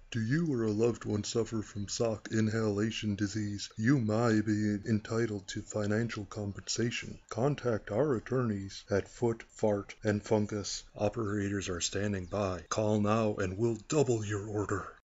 Do you or a loved one suffer from sock inhalation disease? You may be entitled to financial compensation. Contact our attorneys at Foot, Fart, and Fungus. Operators are standing by. Call now and we'll double your order.